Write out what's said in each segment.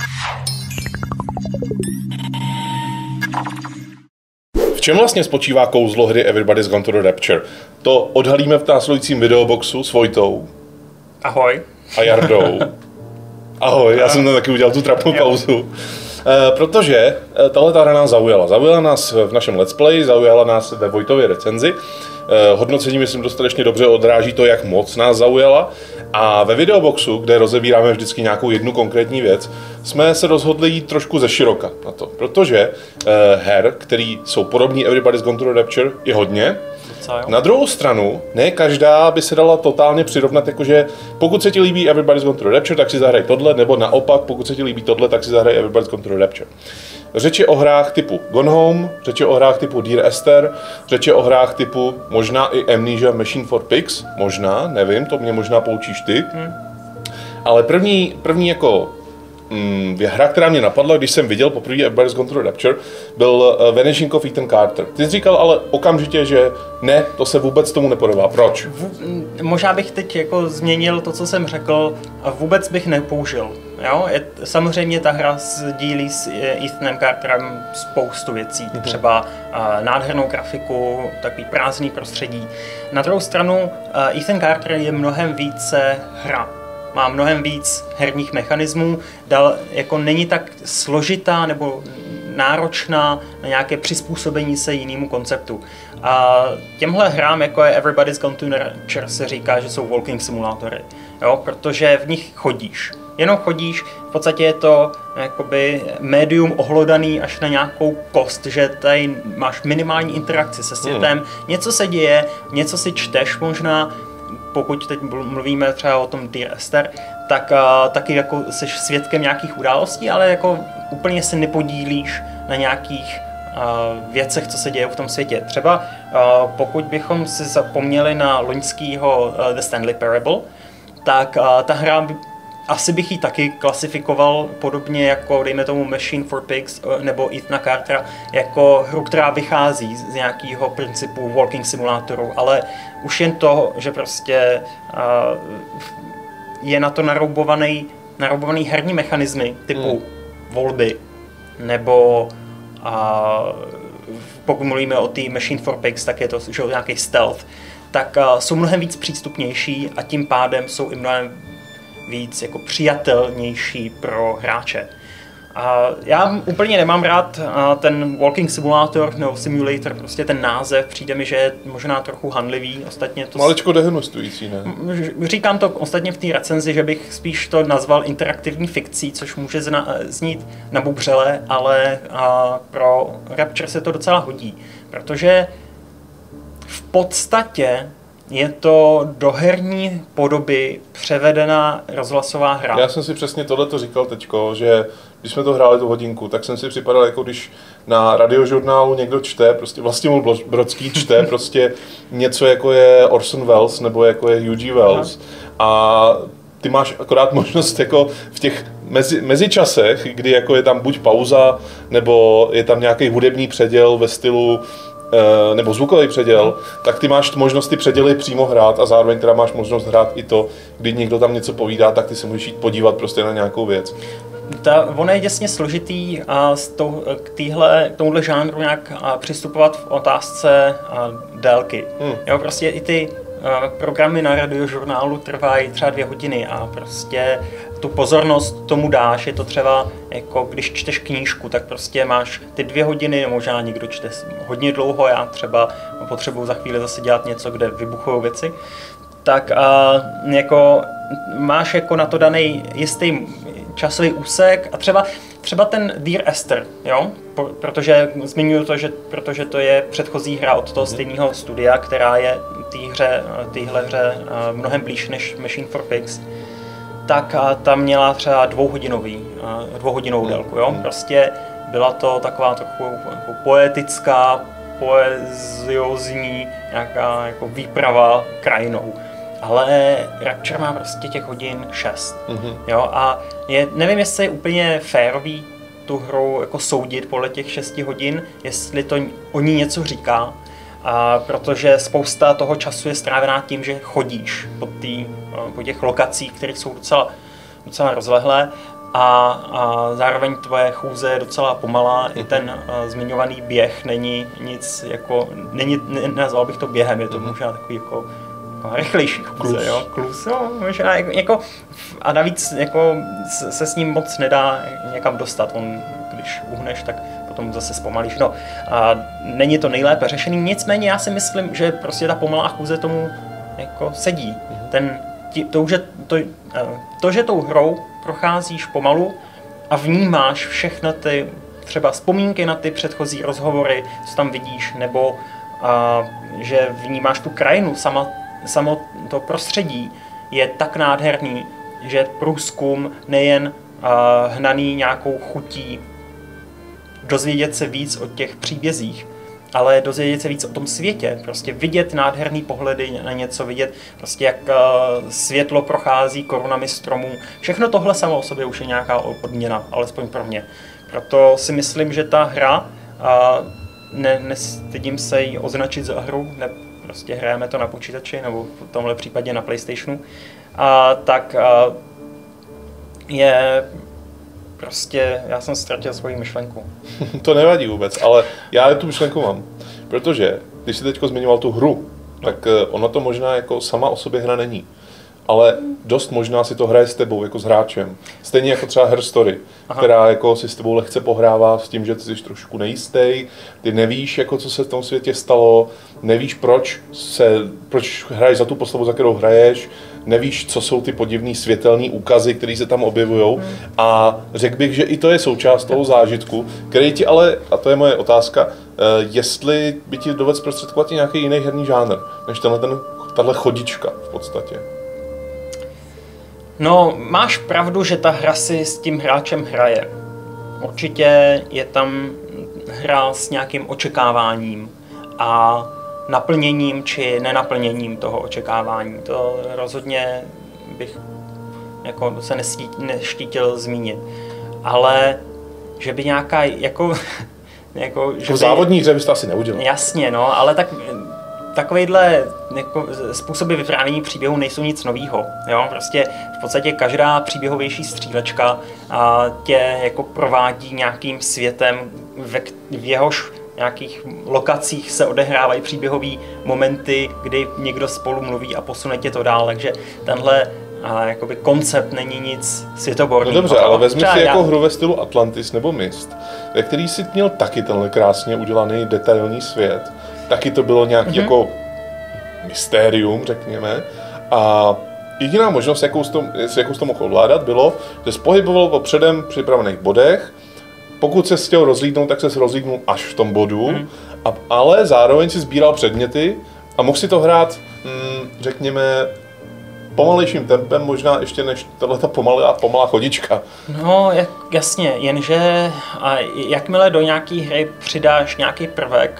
V čem vlastně spočívá kouzlo hry Everybody's Gone to the Rapture? To odhalíme v následujícím videoboxu s Vojtou. Ahoj. A Jardou. Ahoj, já jsem tam taky udělal tu trapnou pauzu. Protože tahle hra nás zaujala. Zaujala nás v našem let's play, zaujala nás ve Vojtově recenzi. Hodnocení, myslím, dostatečně dobře odráží to, jak moc nás zaujala. A ve videoboxu, kde rozebíráme vždycky nějakou jednu konkrétní věc, jsme se rozhodli jít trošku ze široka na to. Protože her, který jsou podobní Everybody's Gone to the Rapture, je hodně. Na druhou stranu, ne každá by se dala totálně přirovnat, jakože pokud se ti líbí Everybody's Gone to the Rapture, tak si zahraj tohle, nebo naopak, pokud se ti líbí tohle, tak si zahraj Everybody's Gone to the Rapture. Řeč je o hrách typu Gone Home, řeč je o hrách typu Dear Esther, řeč je o hrách typu možná i Amnesia Machine for Pigs, možná, nevím, to mě možná poučíš ty. Ale první jako hra, která mě napadla, když jsem viděl poprvé Everybody's Gone to the Rapture, byl Vanishing of Ethan Carter. Ty jsi říkal ale okamžitě, že ne, to se vůbec tomu nepodobá. Proč? Možná bych teď jako změnil to, co jsem řekl, a vůbec bych nepoužil. Jo? Samozřejmě ta hra sdílí s Ethanem Carterem spoustu věcí, třeba nádhernou grafiku, takový prázdný prostředí. Na druhou stranu Ethan Carter je mnohem více hra. Má mnohem víc herních mechanismů, jako není tak složitá nebo náročná na nějaké přizpůsobení se jinému konceptu. A těmhle hrám, jako je Everybody's Gone to the Rapture, se říká, že jsou walking simulátory, jo? Protože v nich chodíš. Jenom chodíš, v podstatě je to jakoby médium ohlodaný až na nějakou kost, že tady máš minimální interakci se světem, něco se děje, něco si čteš možná. Pokud teď mluvíme třeba o tom Dear Esther, tak taky jako jsi svědkem nějakých událostí, ale jako úplně se nepodílíš na nějakých věcech, co se děje v tom světě. Třeba pokud bychom si zapomněli na loňskýho The Stanley Parable, tak ta hra asi bych ji taky klasifikoval podobně jako, dejme tomu, Machine for Pigs nebo Ethna Cartera, jako hru, která vychází z nějakého principu walking simulátoru, ale už jen to, že prostě je na to naroubovaný herní mechanismy typu volby, nebo pokud mluvíme o té Machine for Pigs, tak je to že nějaký stealth, tak jsou mnohem víc přístupnější a tím pádem jsou i mnohem víc jako přijatelnější pro hráče. Já úplně nemám rád ten walking simulator nebo simulator, prostě ten název, přijde mi, že je možná trochu hanlivý. Ostatně to maličko dehonestující, ne? Říkám to ostatně v té recenzi, že bych spíš to nazval interaktivní fikcí, což může znít nabubřele, ale pro Rapture se to docela hodí, protože v podstatě je to do herní podoby převedená rozhlasová hra. Já jsem si přesně tohleto říkal teďko, že když jsme to hráli tu hodinku, tak jsem si připadal, jako když na radiožurnálu někdo čte, prostě Vlastimil Brodský čte prostě něco, jako je Orson Welles nebo jako je H.G. Wells. A ty máš akorát možnost jako v těch mezičasech, kdy jako je tam buď pauza, nebo je tam nějaký hudební předěl ve stylu nebo zvukový předěl, tak ty máš možnost ty předěly přímo hrát a zároveň teda máš možnost hrát i to, kdy někdo tam něco povídá, tak ty se můžeš jít podívat prostě na nějakou věc. Ono je děsně složitý k tomuhle žánru nějak přistupovat v otázce délky. Jo, prostě i ty programy na radiožurnálu trvají třeba 2 hodiny a prostě tu pozornost tomu dáš, je to třeba jako když čteš knížku, tak prostě máš ty 2 hodiny, možná někdo čte hodně dlouho, já třeba potřebuji za chvíli zase dělat něco, kde vybuchují věci, tak jako máš jako na to daný jistý časový úsek a třeba ten Dear Esther, jo? Protože zmiňuji to, že protože to je předchozí hra od toho stejného studia, která je téhle hře mnohem blíž než Machine for Pigs, tak ta měla třeba 2hodinovou délku, jo? Prostě byla to taková trochu jako poetická, poeziozní nějaká jako výprava krajinou. Ale Rapture má prostě těch hodin 6. Jo? A nevím, jestli je úplně férový tu hru jako soudit podle těch 6 hodin, jestli to o ní něco říká, protože spousta toho času je strávená tím, že chodíš po těch lokacích, které jsou docela rozlehlé. a zároveň tvoje chůze je docela pomalá, i ten zmiňovaný běh není nic jako, nazval bych to během, je to možná takový jako rychlejší chůze, jo, klus, jo, možná jako, a navíc jako se s ním moc nedá někam dostat, on, když uhneš, tak potom zase zpomalíš, no, a není to nejlépe řešený, nicméně já si myslím, že prostě ta pomalá chůze tomu jako sedí, to, že tou hrou procházíš pomalu a vnímáš všechny ty třeba vzpomínky na ty předchozí rozhovory, co tam vidíš, nebo že vnímáš tu krajinu, samo to prostředí je tak nádherný, že průzkum nejen hnaný nějakou chutí dozvědět se víc o těch příbězích, ale dozvědět se víc o tom světě, prostě vidět nádherný pohledy na něco, vidět prostě jak světlo prochází korunami stromů. Všechno tohle samo o sobě už je nějaká odměna, alespoň pro mě. Proto si myslím, že ta hra, nestydím se jí označit za hru, prostě hrajeme to na počítači nebo v tomhle případě na PlayStationu, tak je prostě, já jsem ztratil svoji myšlenku. To nevadí vůbec, ale já tu myšlenku mám, protože když jsi teďko zmiňoval tu hru, tak ono to možná jako sama o sobě hra není, ale dost možná si to hraje s tebou, jako s hráčem. Stejně jako třeba Her Story, která jako si s tebou lehce pohrává s tím, že ty jsi trošku nejistý, ty nevíš, jako co se v tom světě stalo, nevíš, proč hraješ za tu postavu, za kterou hraješ, nevíš, co jsou ty podivný světelný úkazy, které se tam objevujou. A řekl bych, že i to je součást toho zážitku, který ti ale, a to je moje otázka, jestli by ti dovedl zprostředkovat nějaký jiný herní žánr, než tahle chodička v podstatě. No, máš pravdu, že ta hra si s tím hráčem hraje. Určitě je tam hra s nějakým očekáváním a naplněním či nenaplněním toho očekávání. To rozhodně bych jako se neštítil zmínit. Ale že by nějaká jako že v závodní hře bys to asi neudělal. Jasně, no, ale takovýhle jako způsoby vyprávění příběhu nejsou nic novýho. Jo? Prostě v podstatě každá příběhovější střílečka tě jako provádí nějakým světem, v jehož nějakých lokacích se odehrávají příběhové momenty, kdy někdo spolu mluví a posune tě to dál, takže tenhle jakoby koncept není nic světoborného. No dobře, ale vezmi si jako hru ve stylu Atlantis nebo Myst, ve který jsi měl taky tenhle krásně udělaný detailní svět. Taky to bylo nějaký jako mystérium, řekněme. A jediná možnost, jakou jsi to mohl ovládat, bylo, že jsi pohyboval po předem připravených bodech. Pokud se chtěl rozlídnout, tak se rozlídnul až v tom bodu, ale zároveň si sbíral předměty a mohl si to hrát, řekněme, pomalejším tempem, možná ještě než tato pomalá chodička. No, jasně, jenže jakmile do nějaký hry přidáš nějaký prvek,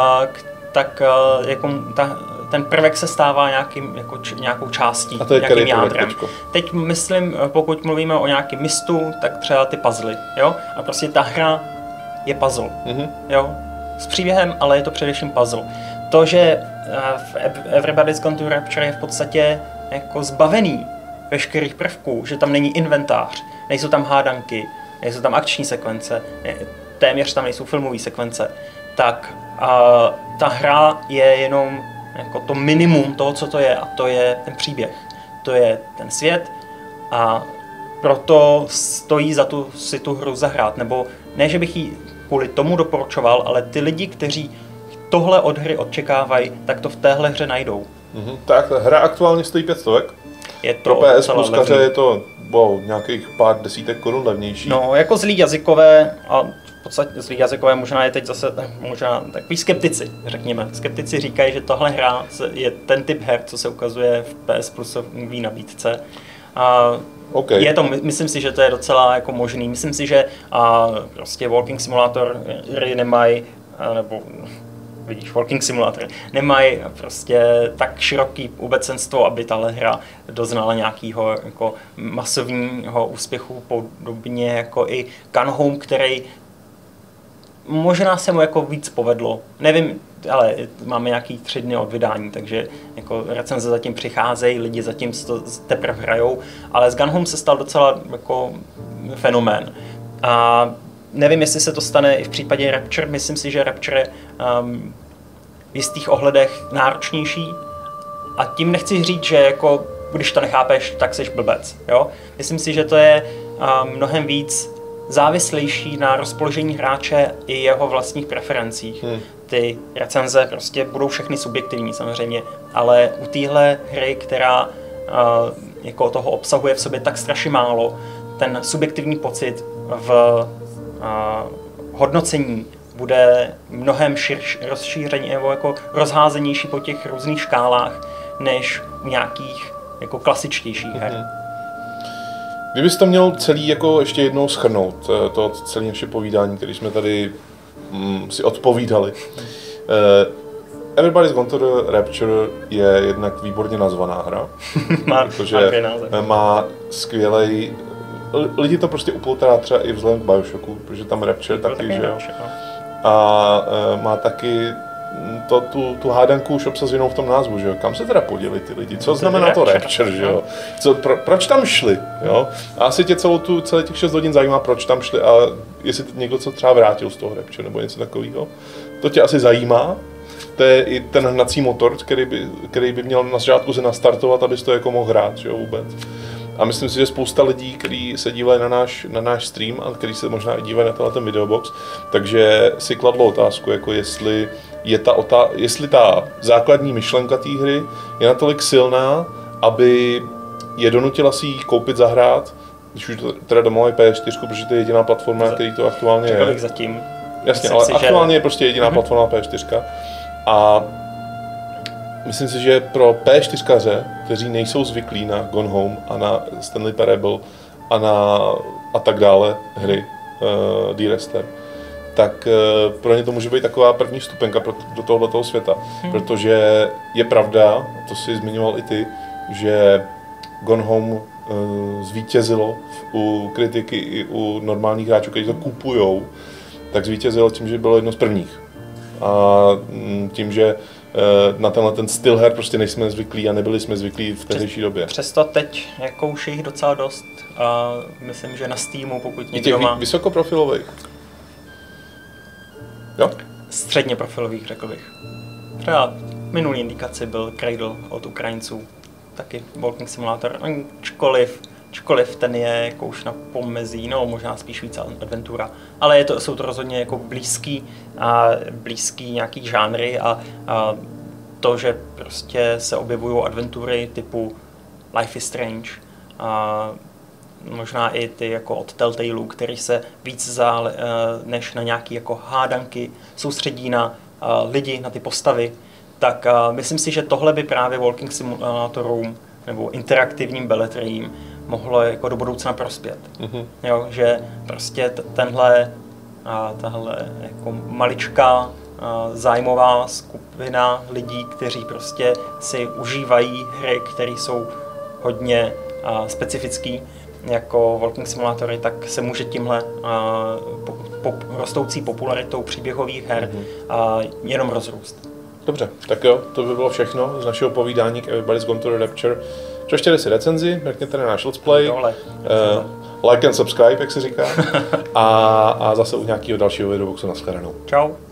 tak jako ten prvek se stává nějakou částí, nějakým jádrem. Teď myslím, pokud mluvíme o nějakém mistu, tak třeba ty puzzly, jo? A prostě ta hra je puzzle, jo? S příběhem, ale je to především puzzle. To, že v Everybody's Gone to Rapture je v podstatě jako zbavený veškerých prvků, že tam není inventář, nejsou tam hádanky, nejsou tam akční sekvence, téměř tam nejsou filmové sekvence, tak ta hra je jenom jako to minimum toho, co to je, a to je ten příběh. To je ten svět a proto stojí za si tu hru zahrát. Nebo ne, že bych ji kvůli tomu doporučoval, ale ty lidi, kteří tohle od hry očekávají, tak to v téhle hře najdou. Tak hra aktuálně stojí 500. Je to pro PS Pluskaře je to nějakých pár desítek korun levnější. No, jako zlí jazykové, a v podstatě zlí jazykové možná je teď zase možná takový skeptici, řekněme. Skeptici říkají, že tohle hra je ten typ her, co se ukazuje v PS Plusové nabídce. Okay. Je to, myslím si, že to je docela jako možný. Myslím si, že prostě Walking Simulator nemají, nebo vidíš, Walking Simulator nemají prostě tak široký obecenstvo, aby tahle hra doznala nějakého jako masovního úspěchu, podobně jako i Gone Home, který možná se mu jako víc povedlo. Nevím, ale máme nějaký 3 dny od vydání, takže jako recenze zatím přicházejí, lidi zatím to teprve hrajou, ale z Gone Home se stal docela jako fenomén. A nevím, jestli se to stane i v případě Rapture. Myslím si, že Rapture je v jistých ohledech náročnější. A tím nechci říct, že jako, když to nechápeš, tak jsi blbec. Jo? Myslím si, že to je mnohem víc závislejší na rozpoložení hráče i jeho vlastních preferencích. Ty recenze prostě budou všechny subjektivní samozřejmě, ale u téhle hry, která jako toho obsahuje v sobě tak strašně málo, ten subjektivní pocit v hodnocení bude mnohem rozšíření nebo jako rozházenější po těch různých škálách, než u nějakých jako klasičtějších her. Kdybys to měl celý jako ještě jednou shrnout, to celé naše povídání, které jsme tady si odpovídali. Everybody's Gone to the Rapture je jednak výborně nazvaná hra, protože má skvělej. Lidi to prostě upoutá třeba i vzhledem k Bioshocku, protože tam Rapture taky, že jo. A má taky tu hádanku už obsazenou v tom názvu, že jo. Kam se teda poděli ty lidi? Co znamená to Rapture, že jo? Proč tam šli, jo? A asi tě celé těch 6 hodin zajímá, proč tam šli a jestli někdo co třeba vrátil z toho Rapture nebo něco takového. To tě asi zajímá. To je i ten hnací motor, který by měl na začátku se nastartovat, abys to jako mohl hrát, že jo, vůbec. A myslím si, že spousta lidí, kteří se dívají na náš stream a kteří se možná i dívají na ten videobox, takže si kladlo otázku, jako jestli ta základní myšlenka té hry je natolik silná, aby je donutila si ji koupit, zahrát, když už teda doma mají PS4, protože to je jediná platforma, na který to aktuálně je. Řekl bych zatím. Jasně, ale aktuálně je prostě jediná platforma PS4. A myslím si, že pro P4kaře, kteří nejsou zvyklí na Gone Home a na Stanley Parable a tak dále hry D-Rester, tak pro ně to může být taková první vstupenka do tohoto světa. Protože je pravda, to si zmiňoval i ty, že Gone Home zvítězilo u kritiky i u normálních hráčů, kteří to kupujou, tak zvítězilo tím, že bylo jedno z prvních. A tím, že na ten styl her prostě nejsme zvyklí a nebyli jsme zvyklí v tehdejší době. Přesto teď jako už je jich docela dost a myslím, že na Steamu, pokud někdo má... vysokoprofilových? Jo? Středně profilových, řekl bych. Třeba minulý indikaci byl Cradle od Ukrajinců, taky Walking Simulator, ačkoliv ten je jako už na pomezí, no možná spíš víc adventura, ale jsou to rozhodně jako blízký nějaký žánry a to, že prostě se objevují adventury typu Life is Strange a možná i ty jako od Telltale, který se víc než na nějaký jako hádanky soustředí na lidi, na ty postavy, tak myslím si, že tohle by právě Walking Simulatorům nebo interaktivním beletriím mohlo jako do budoucna prospět. Jo, že prostě tahle jako maličká zájmová skupina lidí, kteří prostě si užívají hry, které jsou hodně specifický, jako Walking Simulatory, tak se může tímhle rostoucí popularitou příběhových her jenom rozrůst. Dobře, tak jo, to by bylo všechno z našeho povídání k Everybody's Gone to the Rapture. Přečtěte si recenzi, mrkněte na náš let's play, like and subscribe, jak se říká, a zase u nějakého dalšího videoboxu. Nashledanou. Čau.